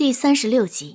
第36集。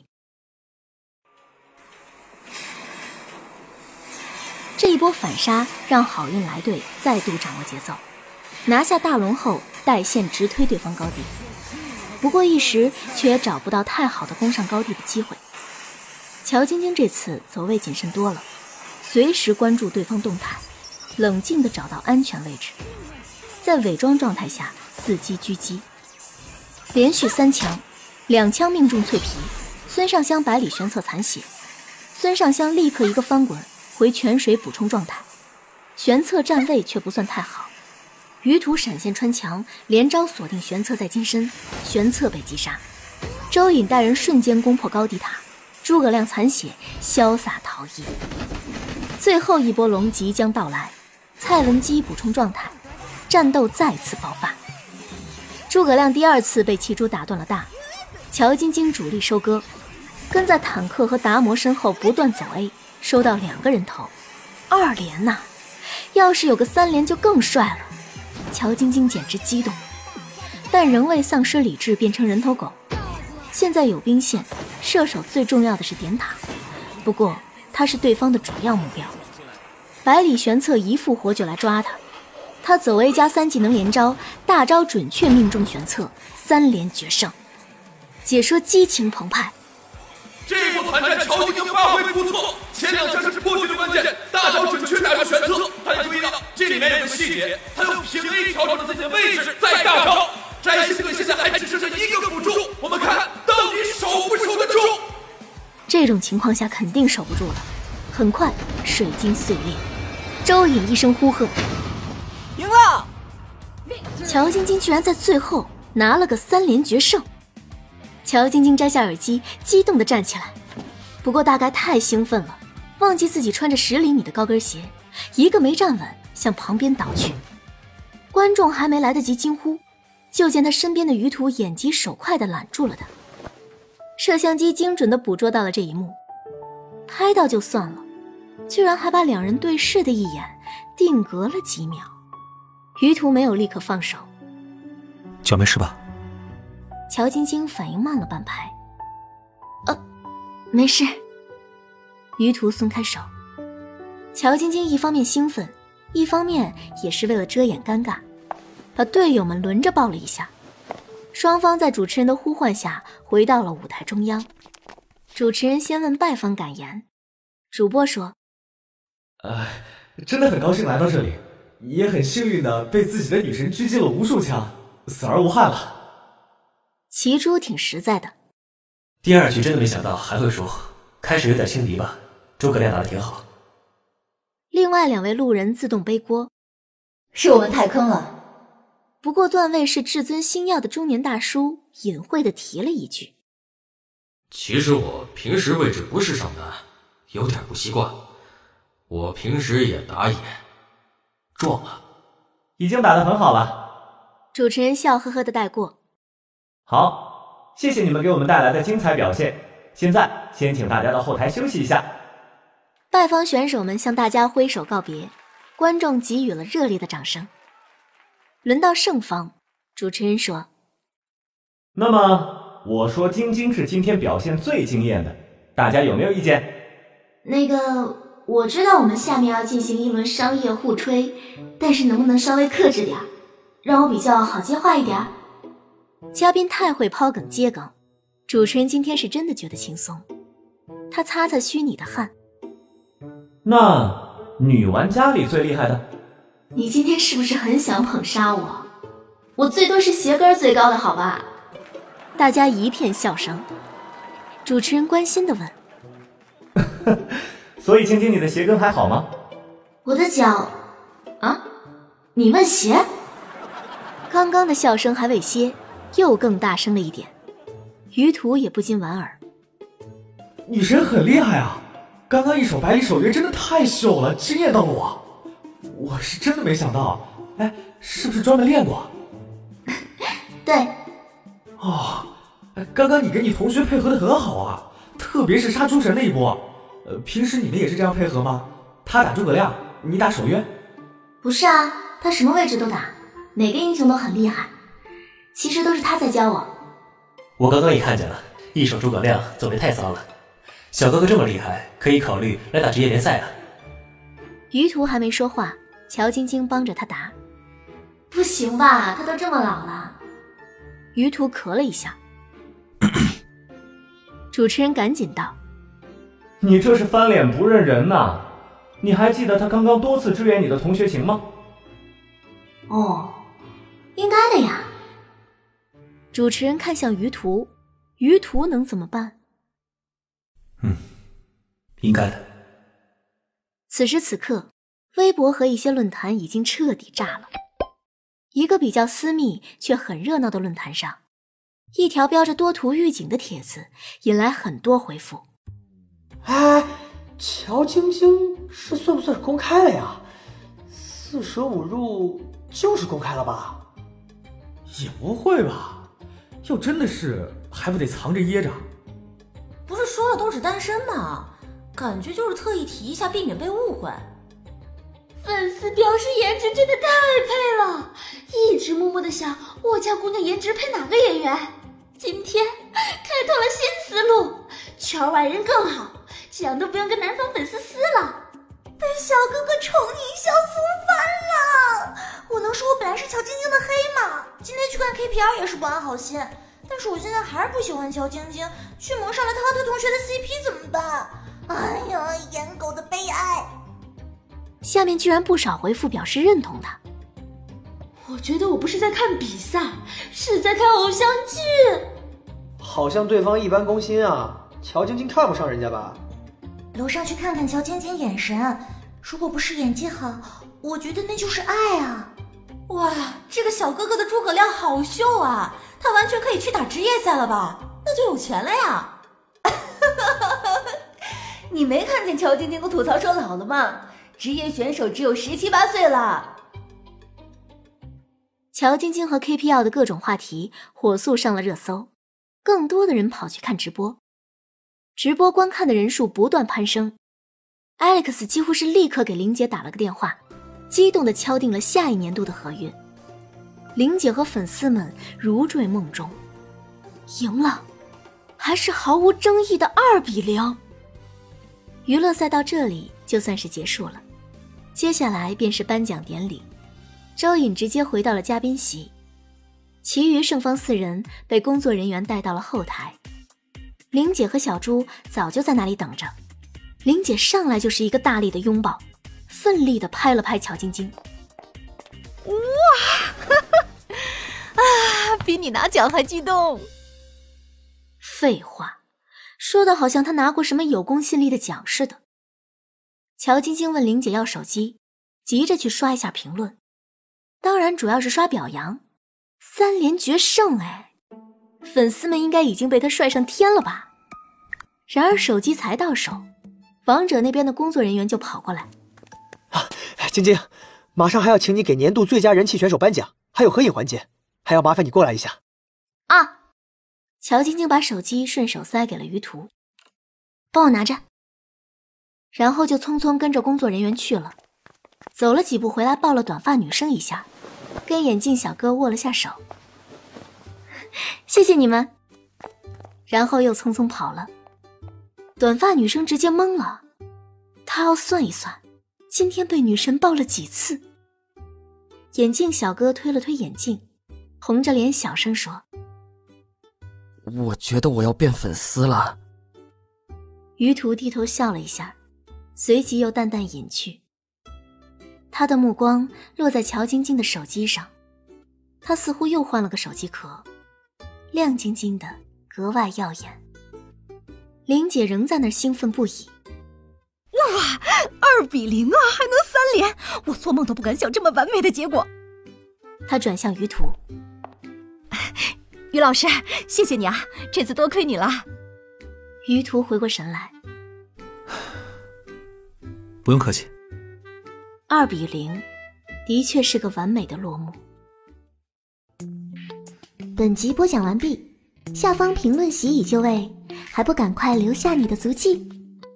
这一波反杀让好运来队再度掌握节奏，拿下大龙后带线直推对方高地，不过一时却也找不到太好的攻上高地的机会。乔晶晶这次走位谨慎多了，随时关注对方动态，冷静地找到安全位置，在伪装状态下伺机狙击，连续3枪，2枪命中脆皮，孙尚香百里玄策残血，孙尚香立刻一个翻滚回泉水补充状态，玄策站位却不算太好，鱼图闪现穿墙，连招锁定玄策在金身，玄策被击杀。周隐带人瞬间攻破高地塔，诸葛亮残血潇洒逃逸。最后一波龙即将到来，蔡文姬补充状态，战斗再次爆发。诸葛亮第2次被骑猪打断了大，乔晶晶主力收割，跟在坦克和达摩身后不断走 A， 收到2个人头，2连呐！要是有个3连就更帅了。乔晶晶简直激动，但仍未丧失理智变成人头狗。现在有兵线，射手最重要的是点塔，不过他是对方的主要目标。百里玄策一复活就来抓他，他走 A 加3技能连招，大招准确命中玄策，3连决胜。解说激情澎湃， 这波团战乔晶晶发挥不错，前2枪是破局的关键，大招准确打中玄策。大家注意到这里面有个细节，他用平 A 调整了自己的位置，再大招。摘星队现在还只剩下1个辅助，我们看到底守不守得住？ 这种情况下肯定守不住了。很快水晶碎裂，周隐一声呼喝， 赢了！ 乔晶晶居然在最后拿了个3连决胜。乔晶晶摘下耳机，激动地站起来，不过大概太兴奋了，忘记自己穿着10厘米的高跟鞋，一个没站稳，向旁边倒去。观众还没来得及惊呼，就见他身边的鱼图眼疾手快地揽住了他。摄像机精准地捕捉到了这一幕，拍到就算了，居然还把2人对视的一眼定格了几秒。鱼图没有立刻放手， 脚没事吧？ 乔晶晶反应慢了半拍，没事。鱼图松开手。乔晶晶一方面兴奋，一方面也是为了遮掩尴尬，把队友们轮着抱了一下。双方在主持人的呼唤下回到了舞台中央。主持人先问败方感言，主播说： 真的很高兴来到这里，也很幸运的被自己的女神狙击了无数枪，死而无憾了。 骑猪挺实在的。 第2局真的没想到还会输，开始有点轻敌吧，诸葛亮打得挺好。 另外2位路人自动背锅， 是我们太坑了。 不过段位是至尊星耀的中年大叔隐晦地提了一句： 其实我平时位置不是上单，有点不习惯，我平时也打野撞了。 已经打得很好了。 主持人笑呵呵地带过。 好，谢谢你们给我们带来的精彩表现，现在先请大家到后台休息一下。 败方选手们向大家挥手告别，观众给予了热烈的掌声。轮到胜方，主持人说： 那么我说晶晶是今天表现最惊艳的，大家有没有意见？ 我知道我们下面要进行一轮商业互吹，但是能不能稍微克制点，让我比较好接话一点？嘉宾太会抛梗接梗，主持人今天是真的觉得轻松。他擦擦虚拟的汗。 那女玩家里最厉害的？ 你今天是不是很想捧杀我？我最多是鞋跟最高的好吧？大家一片笑声。主持人关心地问： 所以晶晶你的鞋跟还好吗？ 我的脚你问鞋？刚刚的笑声还未歇，又更大声了一点。鱼图也不禁莞尔， 女神很厉害啊，刚刚一手百里守约真的太秀了，惊艳到了我。我是真的没想到，是不是专门练过？ 对。 刚刚你跟你同学配合得很好啊，特别是杀诸神那一波。平时你们也是这样配合吗？他打诸葛亮，你打守约？ 不是啊，他什么位置都打，每个英雄都很厉害。其实都是他在教我。 我刚刚也看见了， 一手诸葛亮走位太骚了。小哥哥这么厉害，可以考虑来打职业联赛啊。 于途还没说话，乔晶晶帮着他答： 不行吧，他都这么老了。 于途咳了一下。主持人赶紧道： 你这是翻脸不认人呐！你还记得他刚刚多次支援你的同学情吗？ 哦，应该的呀。 主持人看向于途，于途能怎么办？ 应该的。 此时此刻，微博和一些论坛已经彻底炸了。一个比较私密却很热闹的论坛上，一条标着多图预警的帖子引来很多回复。 哎，乔晶晶是算不算是公开了呀？4舍5入就是公开了吧？ 也不会吧，要真的是还不得藏着掖着？ 不是说了都是单身吗？感觉就是特意提一下，避免被误会。粉丝表示颜值真的太配了，一直默默的想我家姑娘颜值配哪个演员。今天开拓了新思路，圈外人更好，这样都不用跟男方粉丝撕了。被小哥哥宠溺笑俗翻了。我能说我本来是乔晶晶的黑吗？今天去看 KPL 也是不安好心，但是我现在还是不喜欢乔晶晶，去蒙上了他同学的 CP 怎么办？哎呀，颜狗的悲哀。下面居然不少回复表示认同他。我觉得我不是在看比赛，是在看偶像剧。 好像对方一般攻心啊，乔晶晶看不上人家吧？ 楼上去看看乔晶晶眼神，如果不是演技好，我觉得那就是爱啊。哇，这个小哥哥的诸葛亮好秀啊，他完全可以去打职业赛了吧？那就有钱了呀。你没看见乔晶晶都吐槽说老了吗？职业选手只有17、18岁了。乔晶晶和 KPL 的各种话题火速上了热搜，更多的人跑去看直播，直播观看的人数不断攀升。Alex 几乎是立刻给玲姐打了个电话，激动地敲定了下一年度的合约。玲姐和粉丝们如坠梦中，赢了，还是毫无争议的2比0。娱乐赛到这里就算是结束了，接下来便是颁奖典礼。周颖直接回到了嘉宾席，其余胜方4人被工作人员带到了后台。玲姐和小猪早就在那里等着，玲姐上来就是一个大力的拥抱，奋力地拍了拍乔晶晶。 哇，比你拿奖还激动。 废话，说的好像她拿过什么有公信力的奖似的。乔晶晶问玲姐要手机，急着去刷一下评论，当然主要是刷表扬，3连决胜哎，粉丝们应该已经被她帅上天了吧。然而手机才到手，王者那边的工作人员就跑过来。 晶晶，马上还要请你给年度最佳人气选手颁奖，还有合影环节，还要麻烦你过来一下。 啊！乔晶晶把手机顺手塞给了于途，帮我拿着。然后就匆匆跟着工作人员去了，走了几步回来抱了短发女生一下，跟眼镜小哥握了下手。谢谢你们。然后又匆匆跑了。短发女生直接懵了，她要算一算今天被女神抱了几次。眼镜小哥推了推眼镜，红着脸小声说： 我觉得我要变粉丝了。 于途低头笑了一下，随即又淡淡隐去。他的目光落在乔晶晶的手机上，她似乎又换了个手机壳，亮晶晶的，格外耀眼。玲姐仍在那儿兴奋不已。 哇，2比0啊，还能3连，我做梦都不敢想这么完美的结果。 她转向于途： 于老师，谢谢你啊，这次多亏你了。 于途回过神来： 不用客气。 2比0，的确是个完美的落幕。本集播讲完毕，下方评论席已就位，还不赶快留下你的足迹。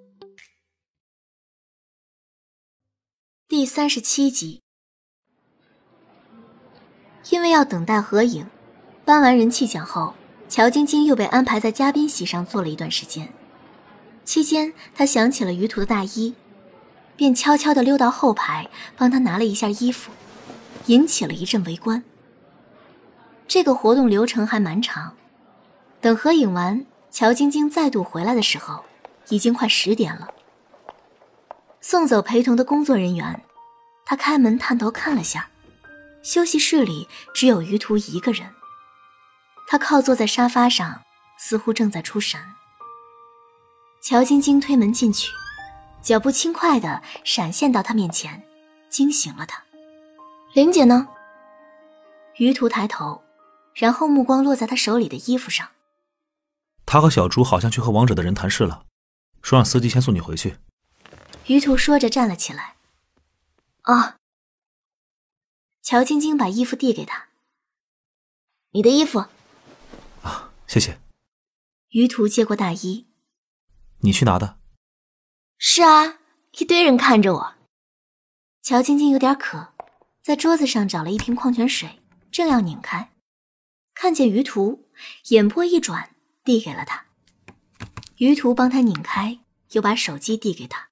第37集。因为要等待合影，颁完人气奖后， 乔晶晶又被安排在嘉宾席上坐了一段时间。期间，她想起了于途的大衣，便悄悄地溜到后排，帮他拿了一下衣服，引起了一阵围观。这个活动流程还蛮长，等合影完，乔晶晶再度回来的时候，已经快10点了。送走陪同的工作人员，她开门探头看了下，休息室里只有于途一个人。他靠坐在沙发上，似乎正在出神。乔晶晶推门进去，脚步轻快地闪现到他面前，惊醒了他。玲姐呢？于途抬头，然后目光落在他手里的衣服上。 他和小猪好像去和王者的人谈事了，说让司机先送你回去。 于途说着站了起来。哦。乔晶晶把衣服递给他。你的衣服。 啊，谢谢。 于途接过大衣。 你去拿的？ 是啊，一堆人看着我。乔晶晶有点渴，在桌子上找了一瓶矿泉水，正要拧开，看见于途，眼波一转，递给了他。于途帮他拧开，又把手机递给他。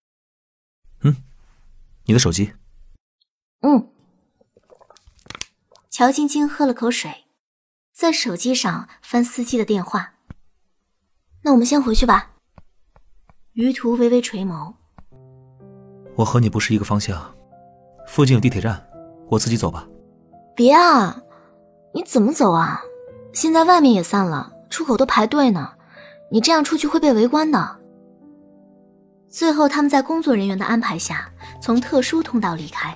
你的手机。 乔晶晶喝了口水，在手机上翻司机的电话。那我们先回去吧。于途微微垂眸。 我和你不是一个方向，附近有地铁站，我自己走吧。 别啊，你怎么走啊？现在外面也散了，出口都排队呢，你这样出去会被围观的。最后他们在工作人员的安排下，从特殊通道离开。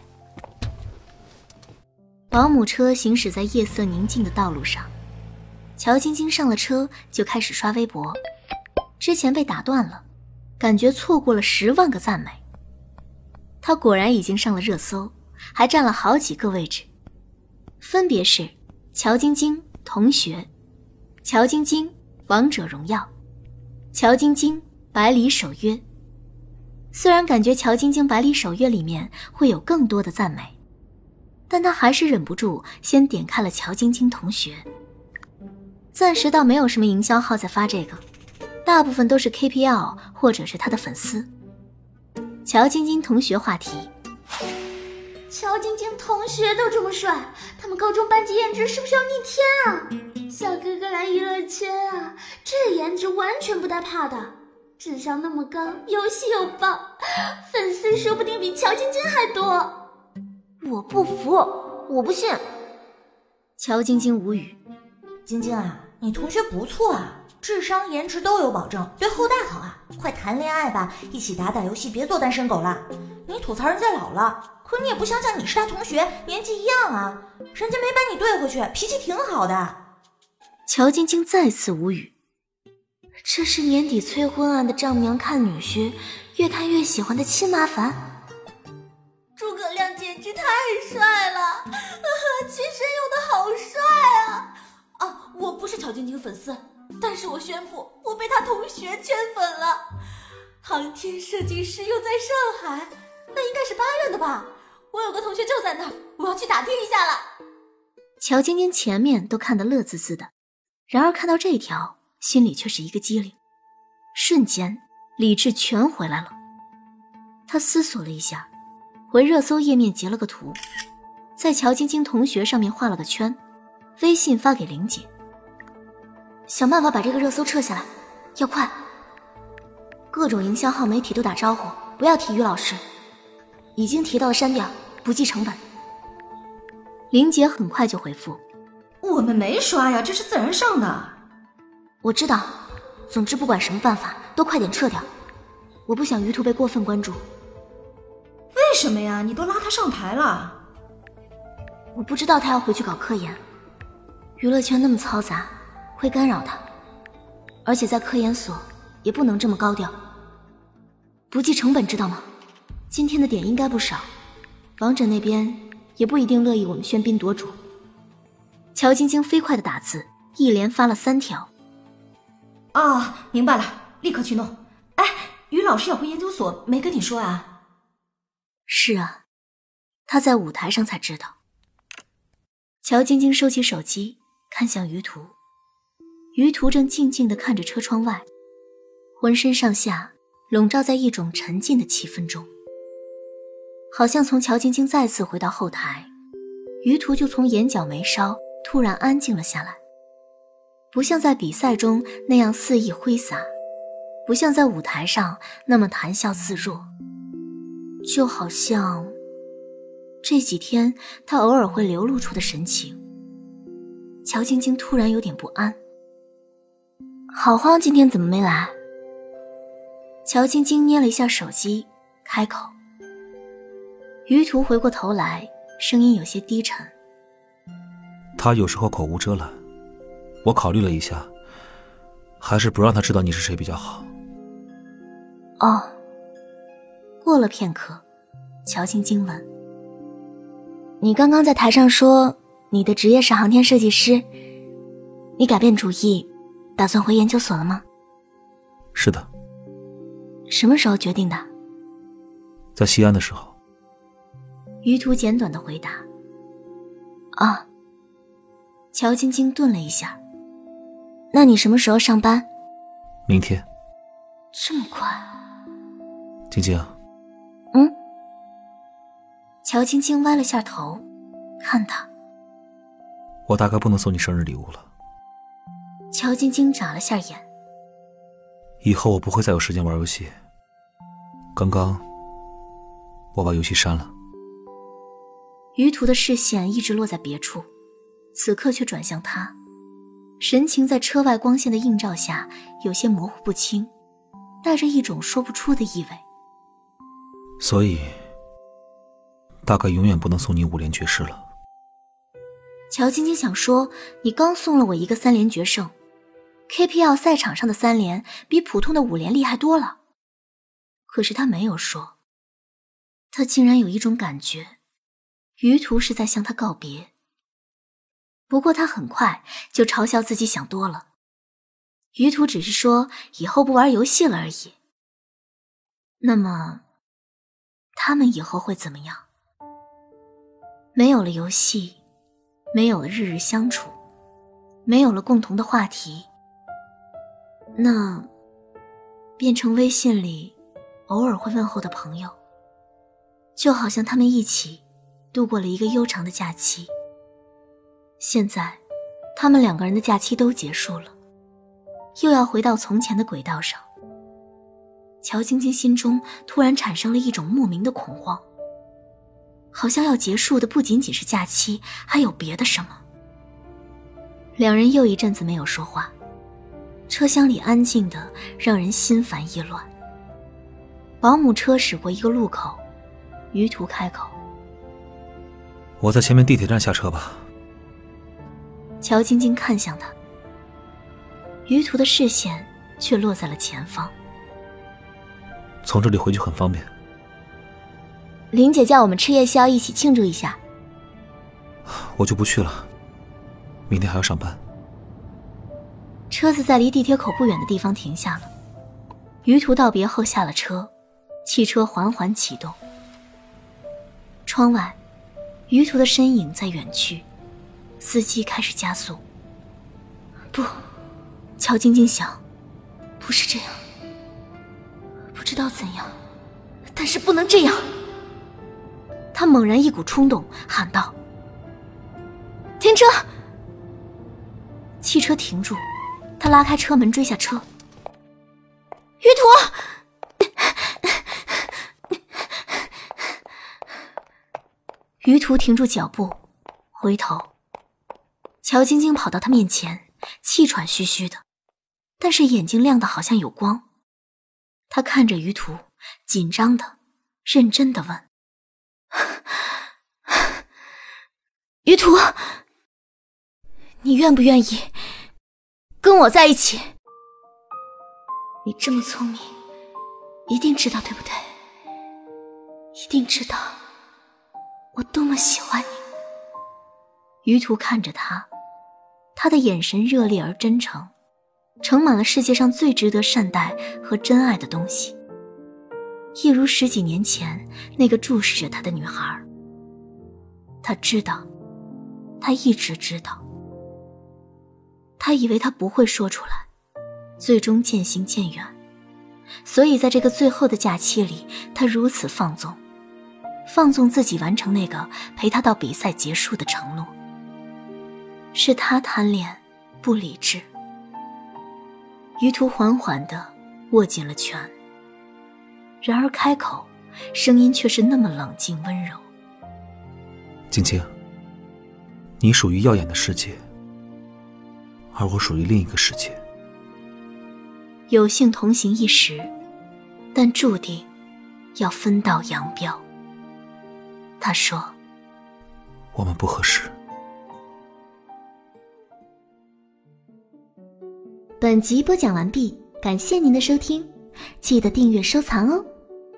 保姆车行驶在夜色宁静的道路上，乔晶晶上了车就开始刷微博，之前被打断了，感觉错过了10万个赞美。她果然已经上了热搜，还占了好几个位置，分别是乔晶晶同学、乔晶晶王者荣耀、乔晶晶百里守约。虽然感觉乔晶晶百里守约里面会有更多的赞美，但他还是忍不住先点开了乔晶晶同学。暂时倒没有什么营销号在发这个，大部分都是 KPL 或者是他的粉丝。乔晶晶同学话题。 乔晶晶同学都这么帅，他们高中班级颜值是不是要逆天啊？小哥哥来娱乐圈啊，这颜值完全不带怕的，智商那么高，游戏又棒，粉丝说不定比乔晶晶还多。 我不服，我不信。 乔晶晶无语。 晶晶啊，你同学不错啊，智商颜值都有保证，对后代好啊，快谈恋爱吧，一起打打游戏，别做单身狗了。你吐槽人家老了，可你也不想想你是他同学，年纪一样啊，人家没把你怼回去，脾气挺好的。 乔晶晶再次无语。这是年底催婚案的丈母娘看女婿，越看越喜欢的亲麻烦。 诸葛亮简直太帅了，亲生有的好帅啊！我不是乔晶晶粉丝，但是我宣布我被他同学圈粉了。航天设计师又在上海，那应该是8月的吧？我有个同学就在那儿，我要去打听一下了。 乔晶晶前面都看得乐滋滋的，然而看到这条，心里却是一个激灵，瞬间理智全回来了。他思索了一下，回热搜页面截了个图，在乔晶晶同学上面画了个圈，微信发给玲姐。想办法把这个热搜撤下来，要快。各种营销号媒体都打招呼，不要提于老师，已经提到了删掉，不计成本。玲姐很快就回复， 我们没刷呀，这是自然上的。 我知道，总之不管什么办法都快点撤掉，我不想于途被过分关注。 为什么呀？你都拉他上台了。 我不知道他要回去搞科研，娱乐圈那么嘈杂，会干扰他，而且在科研所也不能这么高调。不计成本知道吗？今天的点应该不少，王者那边也不一定乐意我们喧宾夺主。乔晶晶飞快地打字，一连发了3条。 明白了，立刻去弄。哎，于老师要回研究所，没跟你说啊？ 是啊，他在舞台上才知道。乔晶晶收起手机，看向于途。 于途正静静地看着车窗外，浑身上下笼罩在一种沉静的气氛中。好像从乔晶晶再次回到后台，于途就从眼角眉梢突然安静了下来，不像在比赛中那样肆意挥洒，不像在舞台上那么谈笑自若，就好像这几天他偶尔会流露出的神情。乔晶晶突然有点不安。郝荒今天怎么没来？乔晶晶捏了一下手机，开口。于途回过头来，声音有些低沉。 他有时候口无遮拦，我考虑了一下，还是不让他知道你是谁比较好。 哦。过了片刻，乔晶晶问：你刚刚在台上说你的职业是航天设计师，你改变主意，打算回研究所了吗？ 是的。 什么时候决定的？ 在西安的时候。 于途简短的回答。啊。乔晶晶顿了一下。那你什么时候上班？ 明天。 这么快？ 晶晶。 乔晶晶歪了下头，看他。 我大概不能送你生日礼物了。 乔晶晶眨了下眼。 以后我不会再有时间玩游戏。刚刚我把游戏删了。 于途的视线一直落在别处，此刻却转向他，神情在车外光线的映照下有些模糊不清，带着一种说不出的意味。 所以大概永远不能送你5连绝世了。 乔晶晶想说，你刚送了我一个3连决胜， KPL 赛场上的3连比普通的5连厉害多了。可是他没有说，他竟然有一种感觉，于途是在向他告别。不过他很快就嘲笑自己想多了，于途只是说以后不玩游戏了而已。那么他们以后会怎么样？没有了游戏，没有了日日相处，没有了共同的话题，那变成微信里偶尔会问候的朋友，就好像他们一起度过了一个悠长的假期。现在他们2个人的假期都结束了，又要回到从前的轨道上。乔晶晶心中突然产生了一种莫名的恐慌，好像要结束的不仅仅是假期，还有别的什么。2人又一阵子没有说话，车厢里安静的让人心烦意乱。保姆车驶过一个路口，于途开口： 我在前面地铁站下车吧。 乔晶晶看向他，于途的视线却落在了前方。 从这里回去很方便。 林姐叫我们吃夜宵一起庆祝一下。 我就不去了，明天还要上班。 车子在离地铁口不远的地方停下了，于途道别后下了车，汽车缓缓启动。窗外，于途的身影在远去，司机开始加速。不，乔晶晶想，不是这样，不知道怎样，但是不能这样。他猛然一股冲动，喊道：停车！汽车停住，他拉开车门追下车。于途！于途停住脚步，回头。乔晶晶跑到他面前，气喘吁吁的，但是眼睛亮得好像有光。他看着于途，紧张的、认真的问：于途，你愿不愿意跟我在一起？你这么聪明，一定知道对不对？一定知道我多么喜欢你。于途看着他，他的眼神热烈而真诚，盛满了世界上最值得善待和真爱的东西，一如10几年前那个注视着他的女孩。他知道，他一直知道， 他以为他不会说出来，最终渐行渐远。所以在这个最后的假期里，他如此放纵自己完成那个陪他到比赛结束的承诺。是他贪恋，不理智。于途缓缓地握紧了拳，然而开口，声音却是那么冷静温柔。 晶晶，你属于耀眼的世界，而我属于另一个世界。 有幸同行一时，但注定要分道扬镳。他说， 我们不合适。 本集播讲完毕，感谢您的收听，记得订阅收藏哦。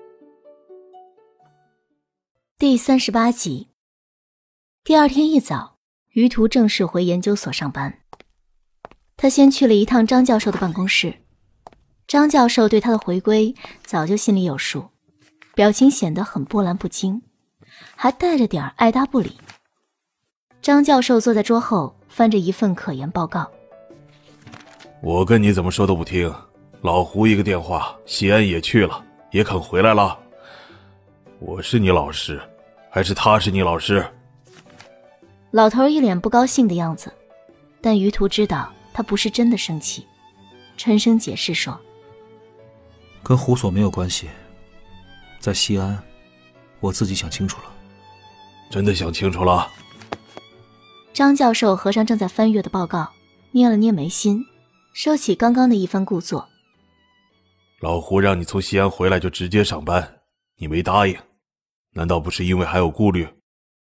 第38集。第二天一早，于途正式回研究所上班。他先去了一趟张教授的办公室。张教授对他的回归早就心里有数，表情显得很波澜不惊，还带着点爱答不理。张教授坐在桌后，翻着一份科研报告。 我跟你怎么说都不听，老胡一个电话，西安也去了，也肯回来了。我是你老师，还是他是你老师？ 老头一脸不高兴的样子，但于途知道他不是真的生气，沉声解释说， 跟胡所没有关系，在西安我自己想清楚了。 真的想清楚了？ 张教授合上正在翻阅的报告，捏了捏眉心，收起刚刚的一番故作。 老胡让你从西安回来就直接上班，你没答应，难道不是因为还有顾虑？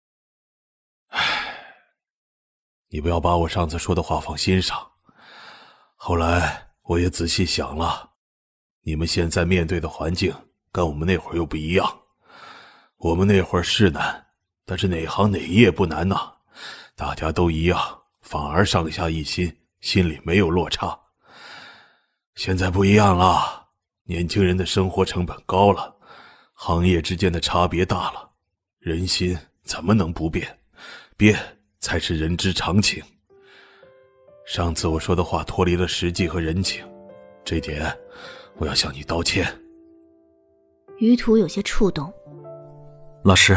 你不要把我上次说的话放心上。后来我也仔细想了，你们现在面对的环境跟我们那会儿又不一样。我们那会儿是难，但是哪行哪业不难呢？大家都一样，反而上下一心，心里没有落差。现在不一样了，年轻人的生活成本高了，行业之间的差别大了，人心怎么能不变？变才是人之常情。上次我说的话脱离了实际和人情，这点我要向你道歉。 于途有些触动。 老师。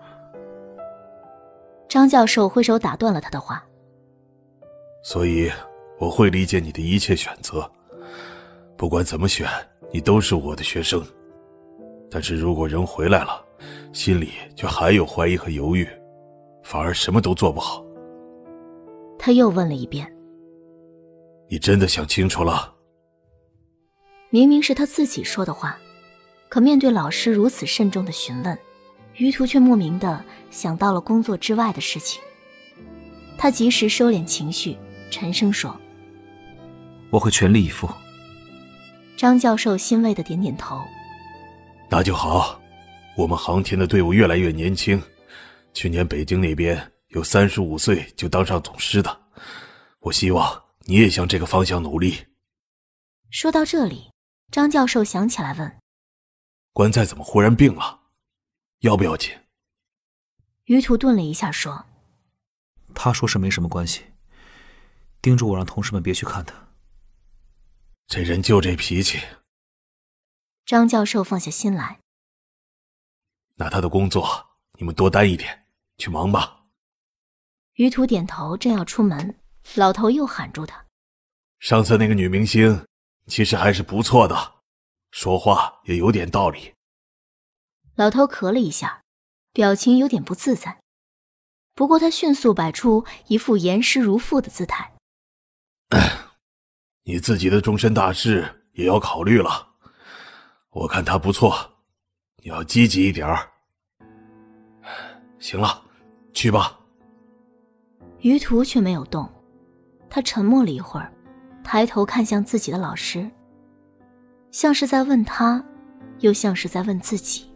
张教授挥手打断了他的话。 所以我会理解你的一切选择，不管怎么选，你都是我的学生。但是如果人回来了，心里却还有怀疑和犹豫，反而什么都做不好。 他又问了一遍， 你真的想清楚了？ 明明是他自己说的话，可面对老师如此慎重的询问，于途却莫名地想到了工作之外的事情。他及时收敛情绪，沉声说， 我会全力以赴。 张教授欣慰地点点头。 那就好，我们航天的队伍越来越年轻，去年北京那边有35岁就当上总师的，我希望你也向这个方向努力。 说到这里，张教授想起来问， 关在怎么忽然病了？要不要紧？ 于途顿了一下说， 他说是没什么关系，叮嘱我让同事们别去看他。 这人就这脾气。 张教授放下心来。 那他的工作你们多担一点，去忙吧。 于途点头，正要出门，老头又喊住他， 上次那个女明星其实还是不错的，说话也有点道理。 老头咳了一下，表情有点不自在，不过他迅速摆出一副严师如父的姿态。 你自己的终身大事也要考虑了，我看他不错，你要积极一点儿。行了，去吧。 于途却没有动，他沉默了一会儿，抬头看向自己的老师，像是在问他，又像是在问自己。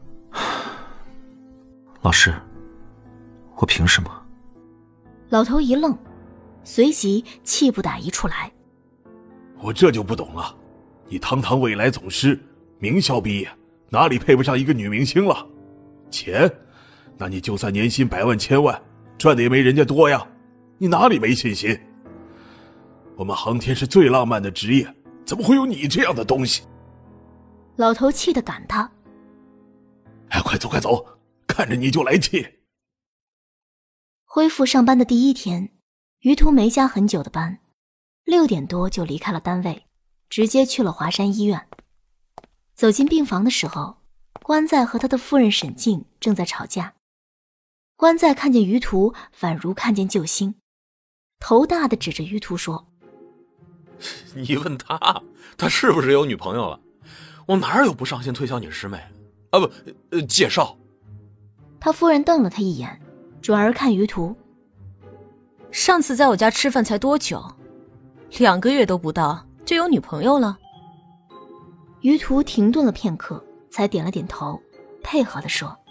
老师，我凭什么？ 老头一愣，随即气不打一处来。 我这就不懂了，你堂堂未来总师，名校毕业，哪里配不上一个女明星了？钱，那你就算年薪100万千万，赚的也没人家多呀，你哪里没信心？ 我们航天是最浪漫的职业，怎么会有你这样的东西？ 老头气得赶他： 哎，快走快走，看着你就来气。 恢复上班的第一天，于途没加很久的班，6点多就离开了单位，直接去了华山医院。走进病房的时候，关在和他的夫人沈静正在吵架。关在看见于途，宛如看见救星，头大的指着于途说： 你问他是不是有女朋友了？我哪有不上心推销你师妹啊？不，介绍。 他夫人瞪了他一眼，转而看于途： 上次在我家吃饭才多久？2个月都不到就有女朋友了？ 于途停顿了片刻，才点了点头，配合地说：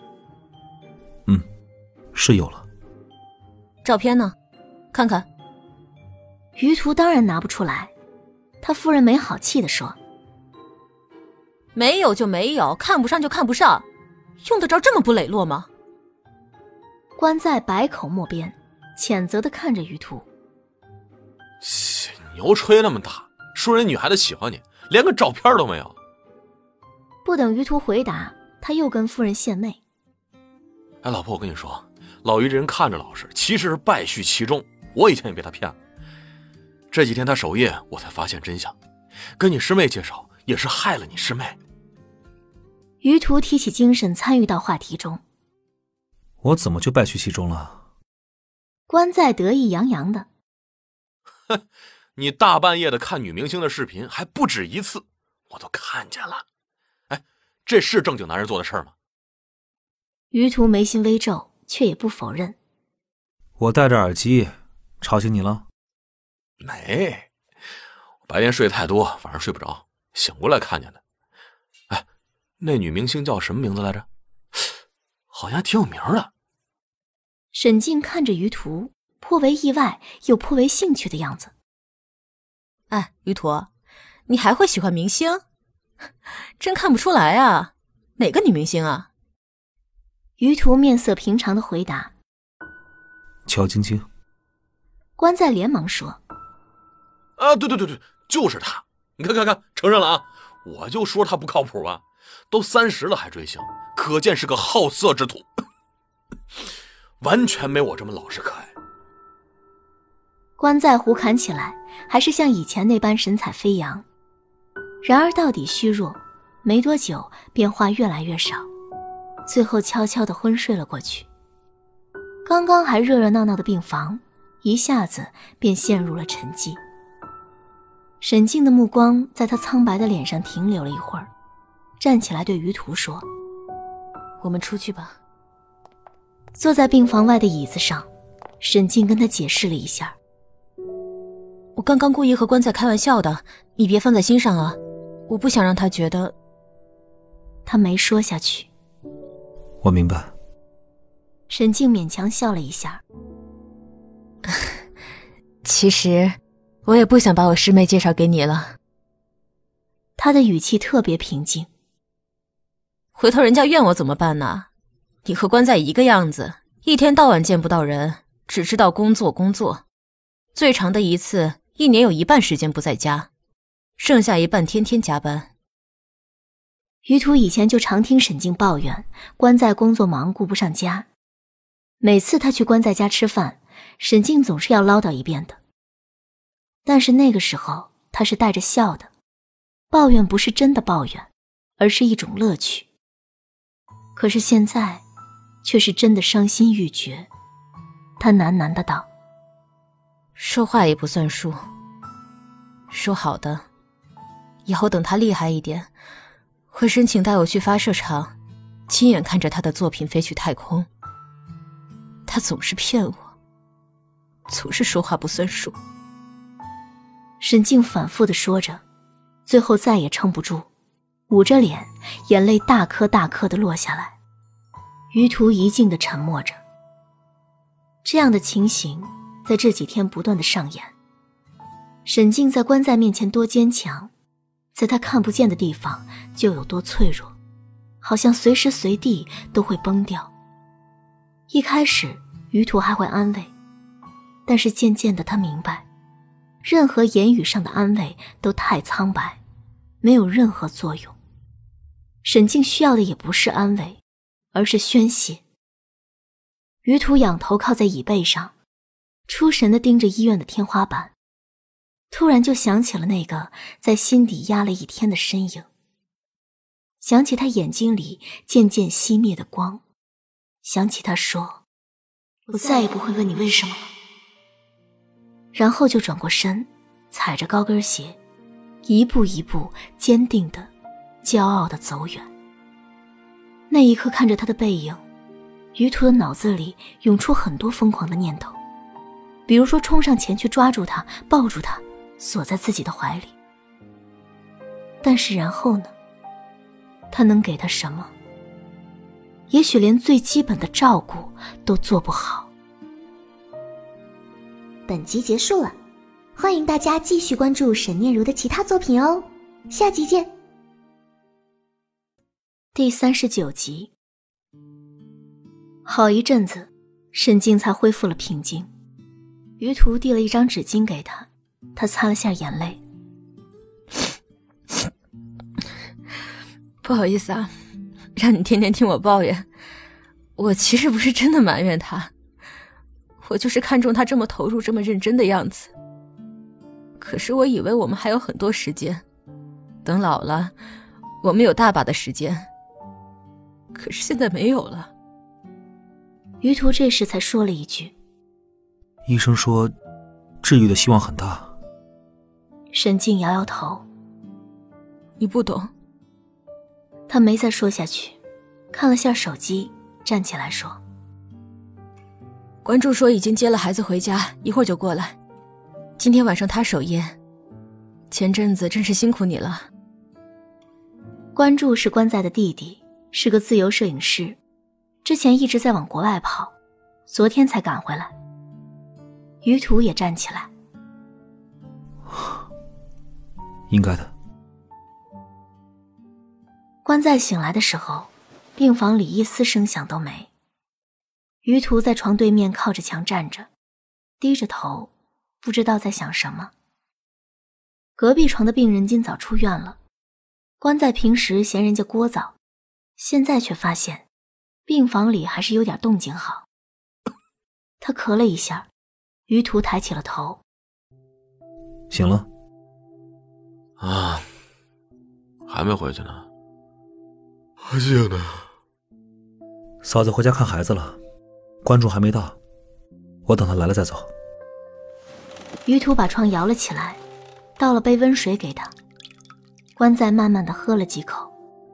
是有了。 照片呢？看看。 于途当然拿不出来，他夫人没好气地说： 没有就没有，看不上就看不上，用得着这么不磊落吗？ 关在百口莫辩，谴责地看着于途： 牛吹那么大，说人女孩子喜欢你，连个照片都没有。 不等于途回答，他又跟夫人献媚： 哎，老婆，我跟你说，老于这人看着老实，其实是败絮其中，我以前也被他骗了。这几天他守夜，我才发现真相，跟你师妹介绍也是害了你师妹。 于途提起精神参与到话题中： 我怎么就败絮其中了？ 关在得意洋洋的： 哼，你大半夜的看女明星的视频还不止一次，我都看见了。哎，这是正经男人做的事儿吗？ 于途眉心微皱，却也不否认： 我戴着耳机吵醒你了？ 没，我白天睡太多，晚上睡不着，醒过来看见的。哎，那女明星叫什么名字来着？好像挺有名的。 沈静看着于途，颇为意外又颇为兴趣的样子。 哎，于途，你还会喜欢明星？真看不出来啊，哪个女明星啊？ 于途面色平常的回答： 乔晶晶。 关在连忙说： 啊，对，就是他。你看，承认了啊！我就说他不靠谱吧，都30了还追星，可见是个好色之徒，完全没我这么老实可爱。 关在胡侃起来，还是像以前那般神采飞扬。然而到底虚弱，没多久变化越来越少，最后悄悄地昏睡了过去。刚刚还热热闹闹的病房，一下子便陷入了沉寂。沈静的目光在他苍白的脸上停留了一会儿，站起来对于途说： 我们出去吧。 坐在病房外的椅子上，沈静跟他解释了一下： 我刚刚故意和关在开玩笑的，你别放在心上啊，我不想让他觉得。 他没说下去。 我明白。 沈静勉强笑了一下。 其实我也不想把我师妹介绍给你了。 他的语气特别平静。 回头人家怨我怎么办呢？你和关在一个样子，一天到晚见不到人，只知道工作，最长的一次1年有1半时间不在家，剩下1半天天加班。 于途以前就常听沈静抱怨关在工作忙顾不上家，每次他去关在家吃饭，沈静总是要唠叨一遍的。但是那个时候他是带着笑的，抱怨不是真的抱怨，而是一种乐趣。可是现在却是真的伤心欲绝。他喃喃的道： 说话也不算数，说好的以后等他厉害一点，会申请带我去发射场，亲眼看着他的作品飞去太空。他总是骗我，总是说话不算数。 沈静反复地说着，最后再也撑不住，捂着脸，眼泪大颗大颗地落下来。于途一静地沉默着。这样的情形在这几天不断地上演。沈静在关在面前多坚强，在他看不见的地方就有多脆弱，好像随时随地都会崩掉。一开始于途还会安慰，但是渐渐的他明白， 任何言语上的安慰都太苍白，没有任何作用。沈静需要的也不是安慰，而是宣泄。于途仰头靠在椅背上，出神地盯着医院的天花板，突然就想起了那个在心底压了一天的身影，想起他眼睛里渐渐熄灭的光，想起他说：“我再也不会问你为什么了。”然后就转过身，踩着高跟鞋，一步一步坚定的、骄傲的走远。那一刻看着他的背影，于途的脑子里涌出很多疯狂的念头，比如说冲上前去抓住他，抱住他，锁在自己的怀里。但是然后呢？他能给他什么？也许连最基本的照顾都做不好。 本集结束了，欢迎大家继续关注沈念如的其他作品哦，下集见。 第39集。好一阵子，沈静才恢复了平静。于途递了一张纸巾给他，他擦了下眼泪。 不好意思啊，让你天天听我抱怨。我其实不是真的埋怨他，我就是看中他这么投入这么认真的样子。可是我以为我们还有很多时间，等老了我们有大把的时间，可是现在没有了。 于途这时才说了一句： 医生说治愈的希望很大。 沈静摇摇头： 你不懂。 他没再说下去，看了下手机，站起来说： 关注说已经接了孩子回家，一会儿就过来。今天晚上他守夜，前阵子真是辛苦你了。 关注是关在的弟弟，是个自由摄影师，之前一直在往国外跑，昨天才赶回来。于途也站起来： 应该的。 关在醒来的时候，病房里一丝声响都没。于途在床对面靠着墙站着，低着头，不知道在想什么。隔壁床的病人今早出院了，关在平时嫌人家聒噪，现在却发现病房里还是有点动静好。他咳了一下，于途抬起了头： 醒了？ 啊，还没回去呢。还醒呢。 嫂子回家看孩子了，关注还没到，我等他来了再走。 于途把床摇了起来，倒了杯温水给他。关在慢慢地喝了几口。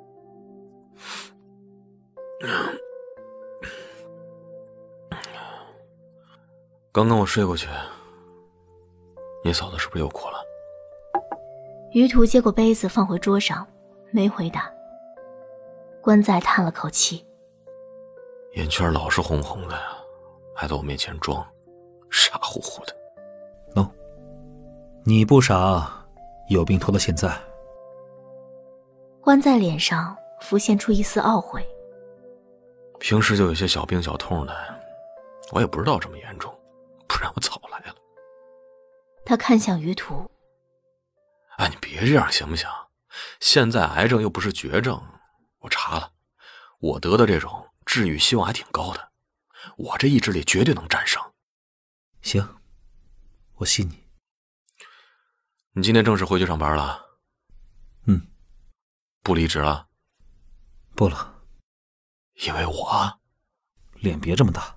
刚刚我睡过去，你嫂子是不是又哭了？ 于途接过杯子放回桌上，没回答。关在叹了口气： 眼圈老是红红的呀，还在我面前装傻乎乎的。 喏，你不傻，有病拖到现在。 关在脸上浮现出一丝懊悔。 平时就有些小病小痛的，我也不知道这么严重，不然我早来了。 他看向于途： 哎，你别这样行不行？现在癌症又不是绝症，我查了，我得的这种治愈希望还挺高的，我这意志力绝对能战胜。 行，我信你。 你今天正式回去上班了？ 嗯。 不离职了？ 不了。 因为我？ 脸别这么大。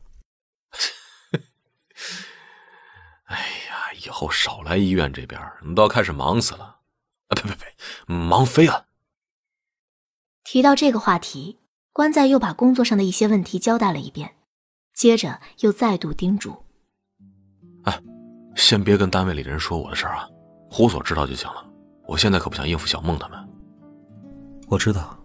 哎呀，以后少来医院这边，你都要开始忙死了。呸，忙飞了。 提到这个话题，关在又把工作上的一些问题交代了一遍，接着又再度叮嘱： 哎，先别跟单位里人说我的事儿啊，胡所知道就行了。我现在可不想应付小梦他们。 我知道。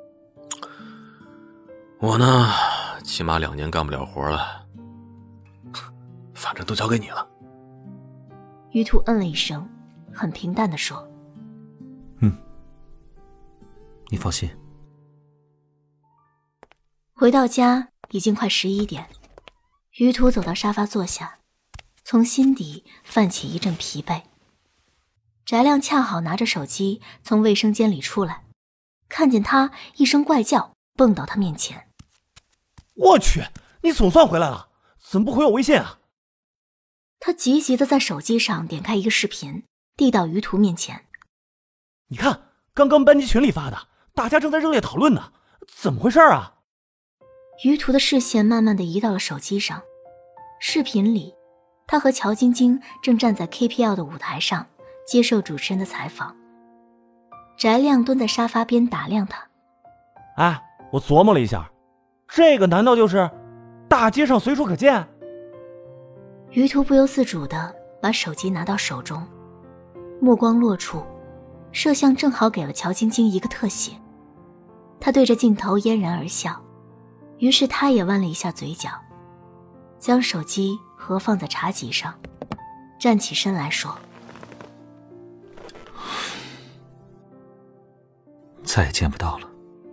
我呢，起码2年干不了活了，反正都交给你了。 于途嗯了一声，很平淡地说： 你放心。 回到家已经快11点，于途走到沙发坐下，从心底泛起一阵疲惫。 翟亮恰好拿着手机从卫生间里出来，看见他一声怪叫，蹦到他面前。 我去，你总算回来了，怎么不回我微信啊？ 他急急地在手机上点开一个视频，递到于途面前。 你看，刚刚班级群里发的，大家正在热烈讨论呢，怎么回事啊？ 于途的视线慢慢地移到了手机上，视频里，他和乔晶晶正站在 KPL 的舞台上接受主持人的采访。翟亮蹲在沙发边打量他。 哎，我琢磨了一下，这个难道就是大街上随处可见？ 于途不由自主地把手机拿到手中，目光落处，摄像正好给了乔晶晶一个特写。他对着镜头嫣然而笑，于是他也弯了一下嘴角，将手机合放在茶几上，站起身来说： 再也见不到了。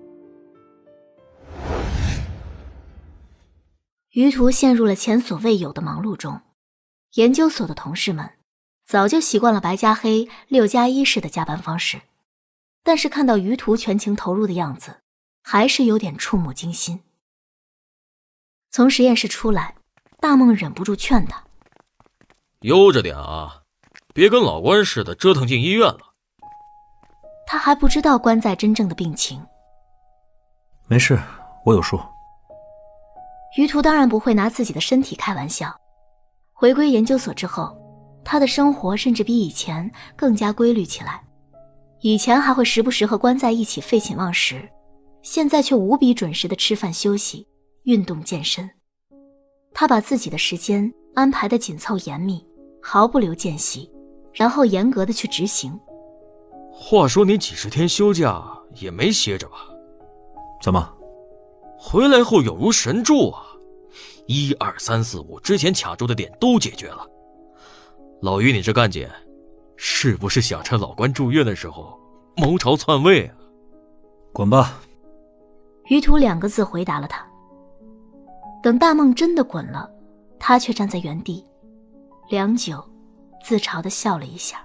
于途陷入了前所未有的忙碌中，研究所的同事们早就习惯了白加黑6+1式的加班方式，但是看到于途全情投入的样子，还是有点触目惊心。从实验室出来，大梦忍不住劝他： 悠着点啊，别跟老关似的折腾进医院了。 他还不知道关在真正的病情。 没事，我有数。 于途当然不会拿自己的身体开玩笑。回归研究所之后，他的生活甚至比以前更加规律起来。以前还会时不时和关在一起废寝忘食，现在却无比准时的吃饭休息、运动健身。他把自己的时间安排得紧凑严密，毫不留间隙，然后严格的去执行。 话说你几十天休假也没歇着吧？ 怎么？ 回来后有如神助啊！1、2、3、4、5之前卡住的点都解决了。老于，你这干劲，是不是想趁老关住院的时候谋朝篡位啊？ 滚吧！ 于途2个字回答了他。等大梦真的滚了，他却站在原地，良久，自嘲地笑了一下。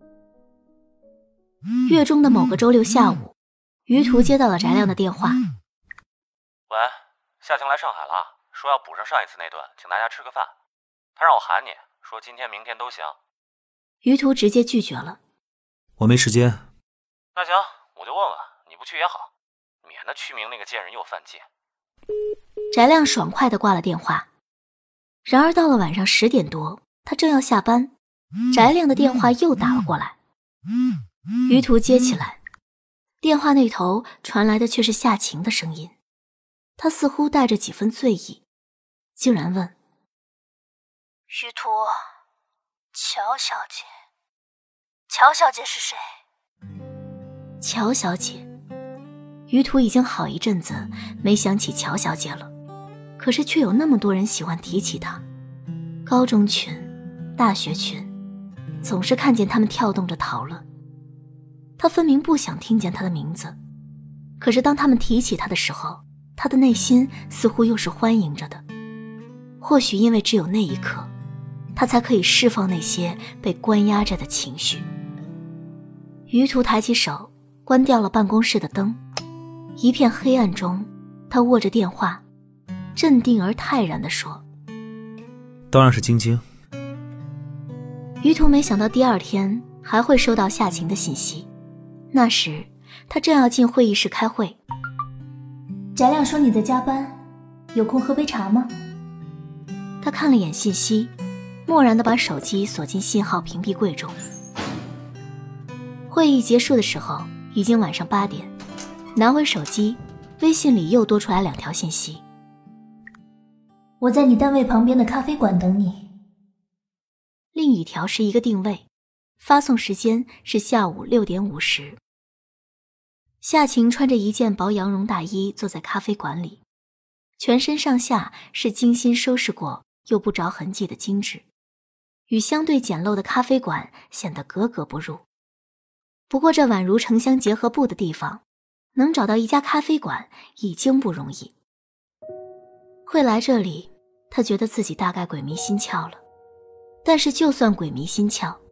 月中的某个周六下午，于途接到了翟亮的电话。 喂，夏晴来上海了，说要补上上一次那顿，请大家吃个饭。他让我喊你，说今天明天都行。 于途直接拒绝了。 我没时间。 那行，我就问问，你不去也好，免得曲明那个贱人又犯贱。 翟亮爽快地挂了电话。然而到了晚上10点多，他正要下班，翟亮的电话又打了过来。于途接起来，电话那头传来的却是夏晴的声音。他似乎带着几分醉意，竟然问： 于途，乔小姐，乔小姐是谁？ 乔小姐。于途已经好一阵子没想起乔小姐了，可是却有那么多人喜欢提起她。高中群、大学群，总是看见他们跳动着讨论。他分明不想听见她的名字，可是当他们提起她的时候，他的内心似乎又是欢迎着的。或许因为只有那一刻，他才可以释放那些被关压着的情绪。于途抬起手，关掉了办公室的灯。一片黑暗中，他握着电话，镇定而泰然地说： 当然是晶晶。 于途没想到第2天还会收到夏晴的信息。那时他正要进会议室开会。 翟亮说你在加班，有空喝杯茶吗？ 他看了眼信息，漠然地把手机锁进信号屏蔽柜中。会议结束的时候已经晚上8点，拿回手机，微信里又多出来2条信息。 我在你单位旁边的咖啡馆等你。 另一条是一个定位，发送时间是下午6点50。夏晴穿着一件薄羊绒大衣坐在咖啡馆里，全身上下是精心收拾过又不着痕迹的精致，与相对简陋的咖啡馆显得格格不入。不过这宛如城乡结合部的地方，能找到一家咖啡馆已经不容易。会来这里，他觉得自己大概鬼迷心窍了。但是就算鬼迷心窍，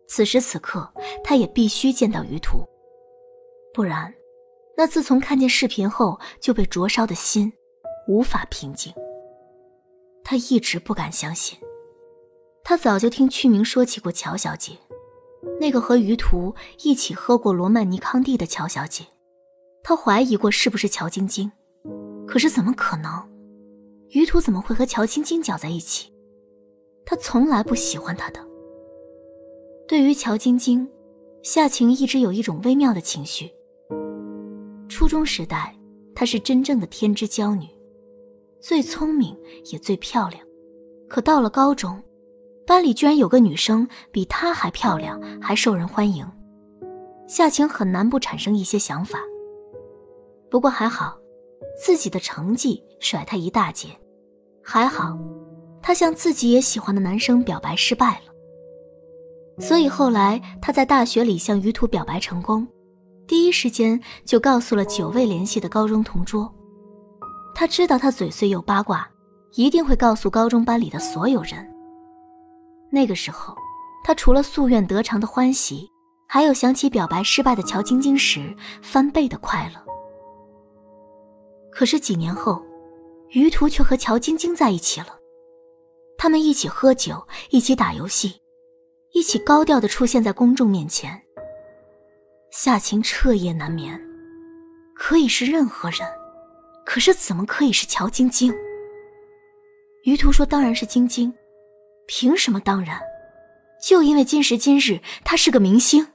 此时此刻他也必须见到于途，不然那自从看见视频后就被灼烧的心无法平静。他一直不敢相信，他早就听屈明说起过乔小姐，那个和于途一起喝过罗曼尼康帝的乔小姐。他怀疑过是不是乔晶晶，可是怎么可能？于途怎么会和乔晶晶搅在一起？他从来不喜欢她的。对于乔晶晶，夏晴一直有一种微妙的情绪。初中时代，她是真正的天之娇女，最聪明也最漂亮。可到了高中，班里居然有个女生比她还漂亮，还受人欢迎。夏晴很难不产生一些想法。不过还好，自己的成绩甩她一大截。还好，她向自己也喜欢的男生表白失败了。所以后来她在大学里向于途表白成功，第一时间就告诉了久未联系的高中同桌。她知道他嘴碎又八卦，一定会告诉高中班里的所有人。那个时候，她除了夙愿得偿的欢喜，还有想起表白失败的乔晶晶时翻倍的快乐。可是几年后，于途却和乔晶晶在一起了。他们一起喝酒，一起打游戏，一起高调地出现在公众面前。夏晴彻夜难眠，可以是任何人，可是怎么可以是乔晶晶？于途说当然是晶晶，凭什么当然？就因为今时今日她是个明星？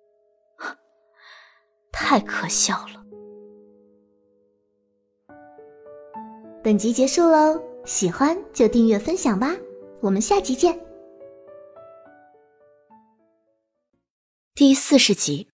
太可笑了。 本集结束喽，喜欢就订阅分享吧，我们下集见。 第40集。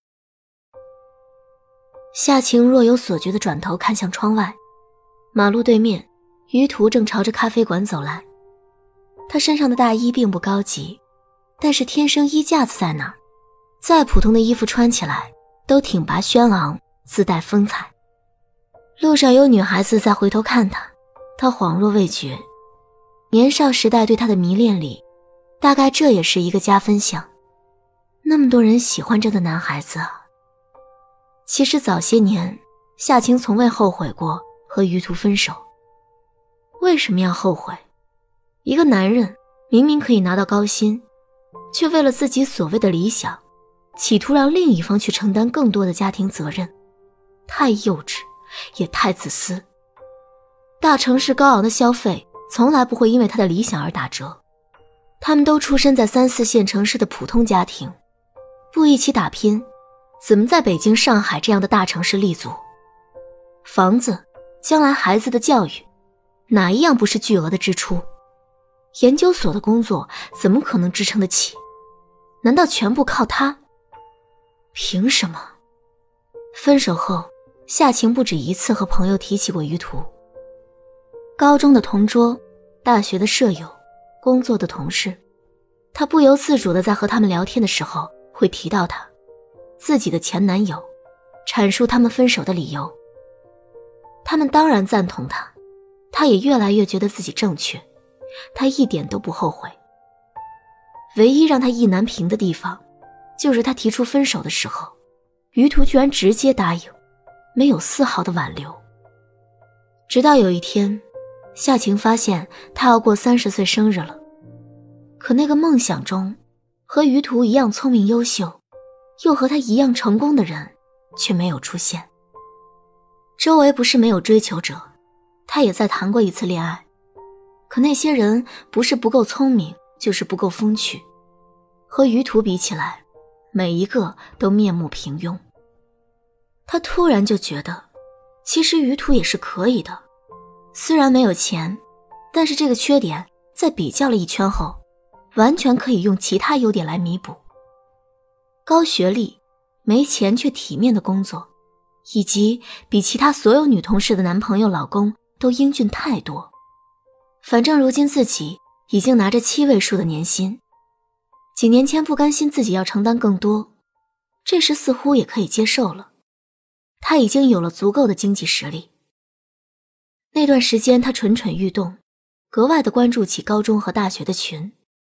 夏晴若有所觉地转头看向窗外，马路对面，于途正朝着咖啡馆走来。他身上的大衣并不高级，但是天生衣架子在那儿，再普通的衣服穿起来都挺拔轩昂，自带风采。路上有女孩子在回头看他，他恍若未觉。年少时代对他的迷恋里，大概这也是一个加分项。那么多人喜欢这个男孩子啊。其实早些年，夏晴从未后悔过和于途分手。为什么要后悔？一个男人明明可以拿到高薪，却为了自己所谓的理想，企图让另一方去承担更多的家庭责任，太幼稚，也太自私。大城市高昂的消费从来不会因为他的理想而打折。他们都出身在3、4线城市的普通家庭，不一起打拼，怎么在北京、上海这样的大城市立足？房子，将来孩子的教育，哪一样不是巨额的支出？研究所的工作怎么可能支撑得起？难道全部靠他？凭什么？分手后，夏晴不止一次和朋友提起过于途。高中的同桌，大学的舍友，工作的同事，她不由自主地在和他们聊天的时候会提到他，自己的前男友，阐述他们分手的理由。他们当然赞同他，他也越来越觉得自己正确，他一点都不后悔。唯一让他意难平的地方，就是他提出分手的时候，于途居然直接答应，没有丝毫的挽留。直到有一天，夏晴发现他要过30岁生日了，可那个梦想中和于途一样聪明优秀，又和他一样成功的人却没有出现。周围不是没有追求者，他也在谈过一次恋爱，可那些人不是不够聪明，就是不够风趣。和于途比起来，每一个都面目平庸。他突然就觉得，其实于途也是可以的。虽然没有钱，但是这个缺点在比较了一圈后，完全可以用其他优点来弥补。高学历，没钱却体面的工作，以及比其他所有女同事的男朋友老公都英俊太多。反正如今自己已经拿着7位数的年薪，几年前不甘心自己要承担更多，这时似乎也可以接受了。他已经有了足够的经济实力。那段时间他蠢蠢欲动，格外的关注起高中和大学的群，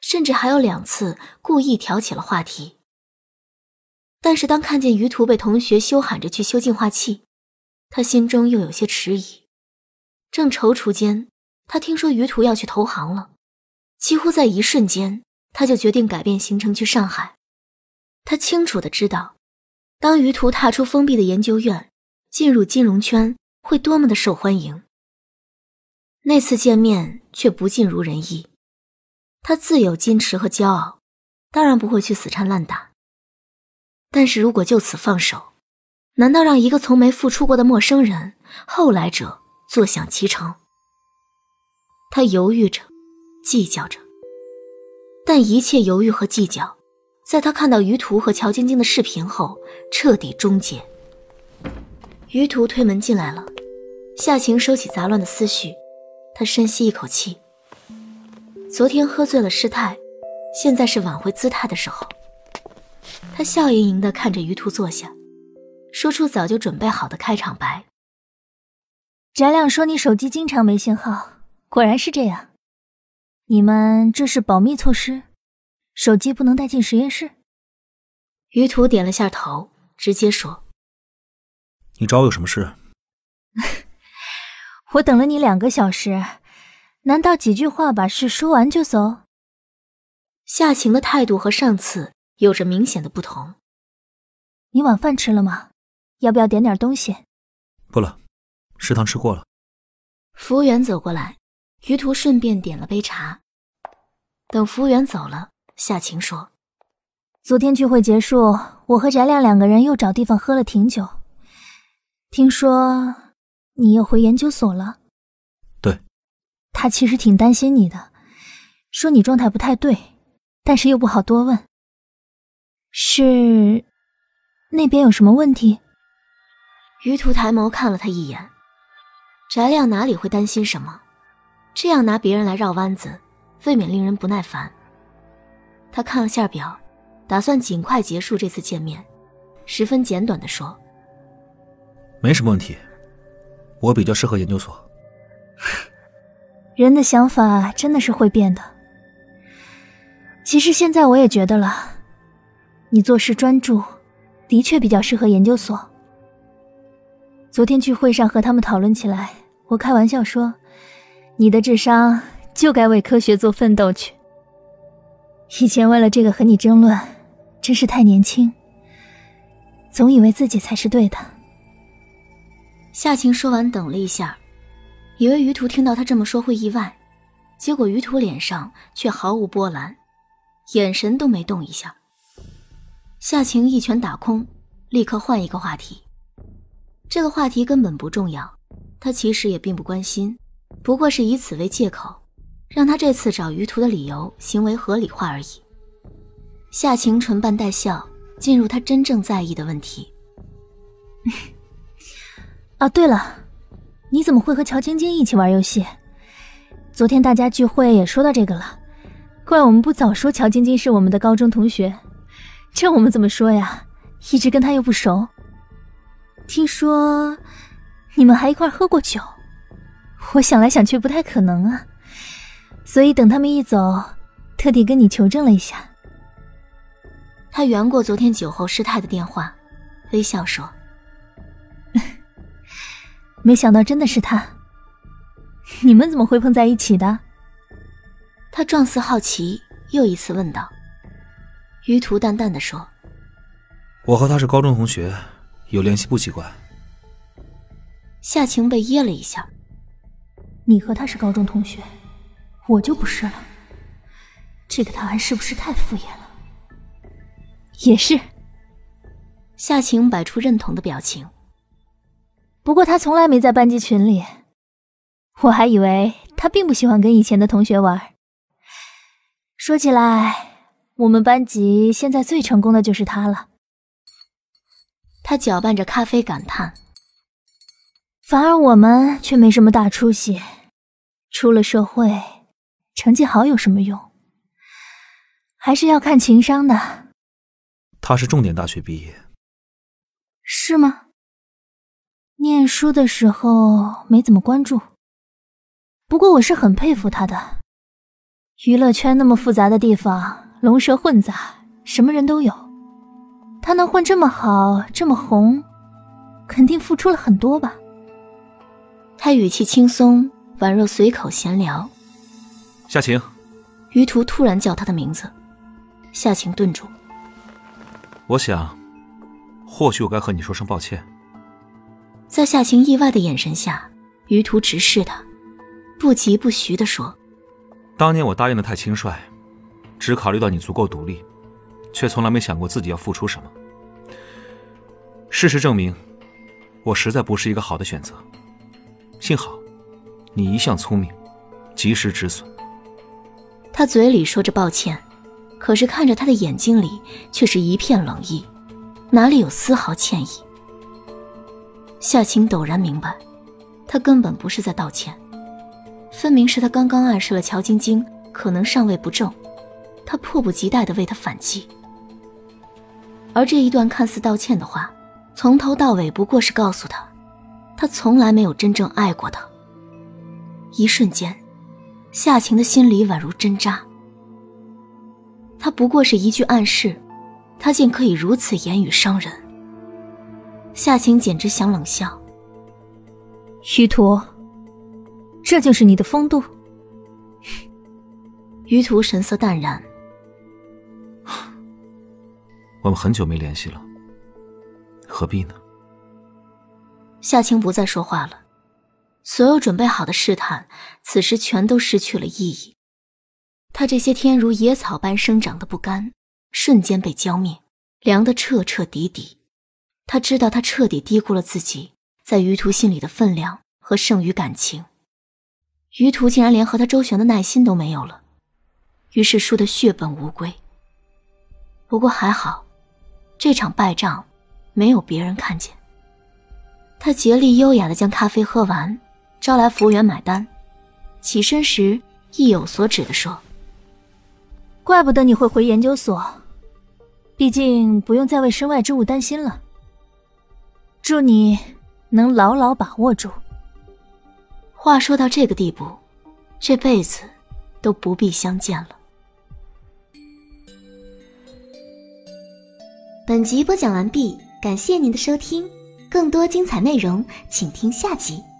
甚至还有2次故意挑起了话题。但是当看见于途被同学羞喊着去修净化器，他心中又有些迟疑。正踌躇间，他听说于途要去投行了，几乎在一瞬间，他就决定改变行程去上海。他清楚地知道，当于途踏出封闭的研究院，进入金融圈会多么的受欢迎。那次见面却不尽如人意，他自有矜持和骄傲，当然不会去死缠烂打。但是如果就此放手，难道让一个从没付出过的陌生人，后来者坐享其成？他犹豫着，计较着，但一切犹豫和计较，在他看到于途和乔晶晶的视频后彻底终结。于途推门进来了，夏晴收起杂乱的思绪，他深吸一口气。昨天喝醉了失态，现在是挽回姿态的时候。他笑盈盈地看着于途坐下，说出早就准备好的开场白。 翟亮说你手机经常没信号，果然是这样。你们这是保密措施，手机不能带进实验室？ 于途点了下头，直接说： 你找我有什么事？ 我等了你2个小时，难道几句话把事说完就走？ 夏晴的态度和上次有着明显的不同。 你晚饭吃了吗？要不要点点东西？ 不了，食堂吃过了。 服务员走过来，于途顺便点了杯茶。等服务员走了，夏晴说： 昨天聚会结束，我和翟亮2个人又找地方喝了挺久。听说你又回研究所了？ 对。 他其实挺担心你的，说你状态不太对，但是又不好多问。是那边有什么问题？ 于途抬眸看了他一眼，翟亮哪里会担心什么？这样拿别人来绕弯子，未免令人不耐烦。他看了下表，打算尽快结束这次见面，十分简短地说： 没什么问题，我比较适合研究所。 人的想法真的是会变的。其实现在我也觉得了，你做事专注，的确比较适合研究所。昨天聚会上和他们讨论起来，我开玩笑说，你的智商就该为科学做奋斗去。以前为了这个和你争论，真是太年轻，总以为自己才是对的。 夏晴说完等了一下，以为于途听到他这么说会意外，结果于途脸上却毫无波澜，眼神都没动一下。夏晴一拳打空，立刻换一个话题。这个话题根本不重要，他其实也并不关心，不过是以此为借口，让他这次找于途的理由行为合理化而已。夏晴唇瓣带笑，进入他真正在意的问题。 啊，对了，你怎么会和乔晶晶一起玩游戏？昨天大家聚会也说到这个了，怪我们不早说乔晶晶是我们的高中同学，这我们怎么说呀？一直跟她又不熟。听说你们还一块喝过酒，我想来想去不太可能啊，所以等他们一走，特地跟你求证了一下。 他圆过昨天酒后失态的电话，微笑说： 没想到真的是他，你们怎么会碰在一起的？ 他状似好奇，又一次问道。于途淡淡地说： 我和他是高中同学，有联系不奇怪。 夏晴被噎了一下。 你和他是高中同学，我就不是了。这个答案是不是太敷衍了？也是。 夏晴摆出认同的表情。 不过他从来没在班级群里，我还以为他并不喜欢跟以前的同学玩。说起来，我们班级现在最成功的就是他了。 他搅拌着咖啡感叹， 反而我们却没什么大出息，出了社会，成绩好有什么用？还是要看情商的。 他是重点大学毕业。 是吗？念书的时候没怎么关注，不过我是很佩服他的。 娱乐圈那么复杂的地方，龙蛇混杂，什么人都有。他能混这么好，这么红，肯定付出了很多吧。 他语气轻松，宛若随口闲聊。 夏晴。 于途突然叫他的名字，夏晴顿住。 我想，或许我该和你说声抱歉。 在夏晴意外的眼神下，于途直视他，不疾不徐地说： 当年我答应的太轻率，只考虑到你足够独立，却从来没想过自己要付出什么。事实证明，我实在不是一个好的选择。幸好，你一向聪明，及时止损。 他嘴里说着抱歉，可是看着他的眼睛里却是一片冷意，哪里有丝毫歉意。夏晴陡然明白，他根本不是在道歉，分明是他刚刚暗示了乔晶晶可能尚未不正，他迫不及待地为他反击。而这一段看似道歉的话，从头到尾不过是告诉他，他从来没有真正爱过他。一瞬间，夏晴的心里宛如针扎。他不过是一句暗示，他竟可以如此言语伤人。夏晴简直想冷笑。 于途，这就是你的风度？ 于途神色淡然。 我们很久没联系了，何必呢？ 夏晴不再说话了，所有准备好的试探，此时全都失去了意义。他这些天如野草般生长的不甘，瞬间被浇灭，凉得彻彻底底。他知道他彻底低估了自己在于途心里的分量和剩余感情。于途竟然连和他周旋的耐心都没有了，于是输得血本无归。不过还好，这场败仗没有别人看见。他竭力优雅地将咖啡喝完，招来服务员买单，起身时意有所指地说： 怪不得你会回研究所，毕竟不用再为身外之物担心了。祝你能牢牢把握住。 话说到这个地步，这辈子都不必相见了。 本集播讲完毕，感谢您的收听，更多精彩内容请听下集。